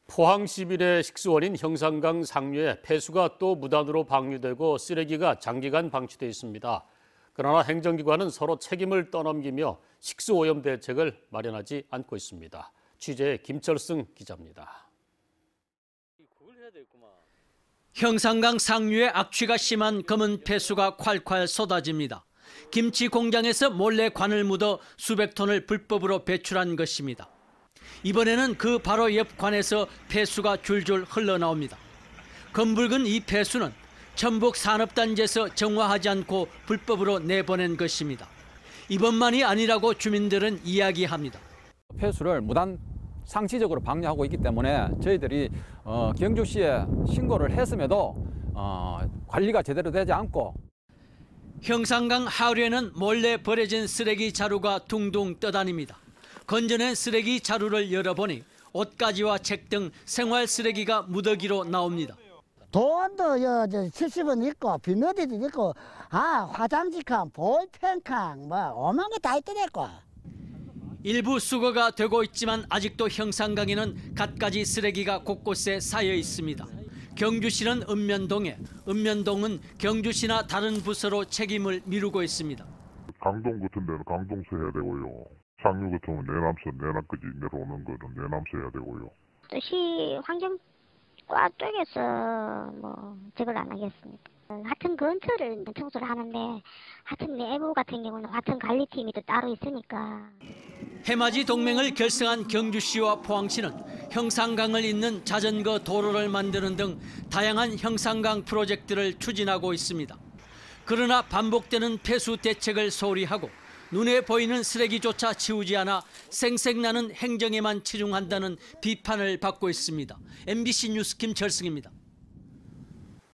포항 시민의 식수원인 형산강 상류에 폐수가 또 무단으로 방류되고 쓰레기가 장기간 방치돼 있습니다. 그러나 행정기관은 서로 책임을 떠넘기며 식수오염 대책을 마련하지 않고 있습니다. 취재의 김철승 기자입니다. 형산강 상류에 악취가 심한 검은 폐수가 콸콸 쏟아집니다. 김치 공장에서 몰래 관을 묻어 수백 톤을 불법으로 배출한 것입니다. 이번에는 그 바로 옆 관에서 폐수가 줄줄 흘러나옵니다. 검붉은 이 폐수는 천북산업단지에서 정화하지 않고 불법으로 내보낸 것입니다. 이번만이 아니라고 주민들은 이야기합니다. 폐수를 무단 상시적으로 방류하고 있기 때문에 저희들이 경주시에 신고를 했음에도 관리가 제대로 되지 않고 형산강 하류에는 몰래 버려진 쓰레기 자루가 둥둥 떠다닙니다. 건져낸 쓰레기 자루를 열어보니 옷가지와 책 등 생활 쓰레기가 무더기로 나옵니다. 돈도 70원 있고 비누디도 있고 화장지칸, 볼펜칸 뭐 오만 거 다 있더랬고. 일부 수거가 되고 있지만 아직도 형산강에는 갖가지 쓰레기가 곳곳에 쌓여 있습니다. 경주시는 읍면동에, 읍면동은 경주시나 다른 부서로 책임을 미루고 있습니다. 강동 같은 데는 강동서 해야 되고요. 상류 같으면 내남서, 내남까지 내려오는 거는 내남서 해야 되고요. 또 시 환경과 쪽에서 제거를 안 하겠습니다. 하천 근처를 청소를 하는데 하천 내부 같은 경우는 하천 관리팀이 또 따로 있으니까. 해맞이 동맹을 결성한 경주시와 포항시는 형산강을 잇는 자전거 도로를 만드는 등 다양한 형산강 프로젝트를 추진하고 있습니다. 그러나 반복되는 폐수 대책을 소홀히 하고 눈에 보이는 쓰레기조차 치우지 않아 생색나는 행정에만 치중한다는 비판을 받고 있습니다. MBC 뉴스 김철승입니다.